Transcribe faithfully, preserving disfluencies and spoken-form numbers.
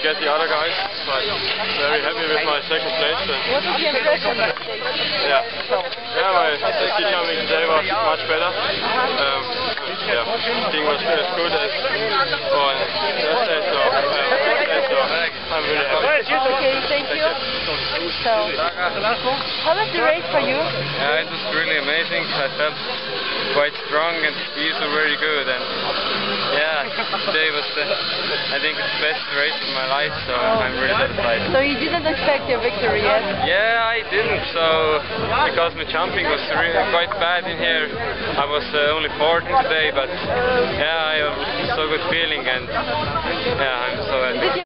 get the other guys, but very happy with my second place. And what was your impression? Yeah, yeah, my ski jumping today was much better. Um, yeah, skiing was as good as on Thursday, so, uh, so I'm really happy. Okay, thank you. So, how was the race for you? Yeah, it was really amazing. I felt quite strong and the skis were very good, and yeah, today was the, I think it's the best race of my life, so oh. I'm really satisfied. So you didn't expect your victory yet? Yeah, I didn't, so because my jumping was really quite bad in here. I was uh, only fourth today, but yeah, I have so good feeling, and yeah, I'm so happy.